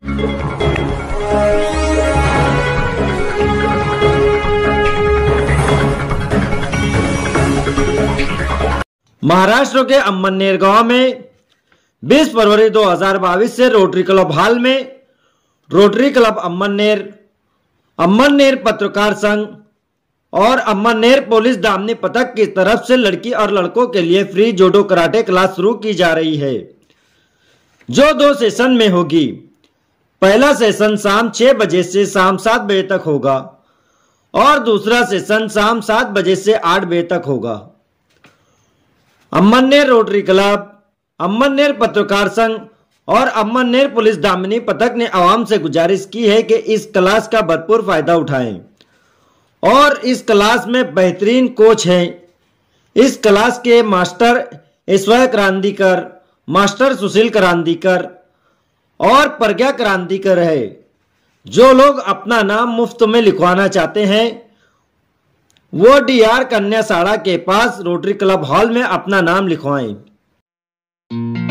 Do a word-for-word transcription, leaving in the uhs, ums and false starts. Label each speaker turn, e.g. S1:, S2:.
S1: महाराष्ट्र के अम्मनेर गांव में बीस फरवरी दो हज़ार बाईस से रोटरी क्लब हॉल में रोटरी क्लब अम्मनेर, अम्मनेर पत्रकार संघ और अम्मनेर पुलिस दामनी पथक की तरफ से लड़की और लड़कों के लिए फ्री जूडो कराटे क्लास शुरू की जा रही है, जो दो सेशन में होगी। पहला सेशन शाम छह बजे से शाम सात बजे तक होगा और दूसरा सेशन शाम सात बजे से आठ बजे तक होगा। अम्मनेर रोटरी क्लब, अम्मनेर पत्रकार संघ और अम्मनेर पुलिस दामनी पथक ने आवाम से गुजारिश की है कि इस क्लास का भरपूर फायदा उठाएं और इस क्लास में बेहतरीन कोच हैं। इस क्लास के मास्टर ईश्वर क्रांतिकर, मास्टर सुशील क्रांतिकर और प्रज्ञा क्रांतिकर है। जो लोग अपना नाम मुफ्त में लिखवाना चाहते हैं वो डी आर कन्या साड़ा के पास रोटरी क्लब हॉल में अपना नाम लिखवाएं।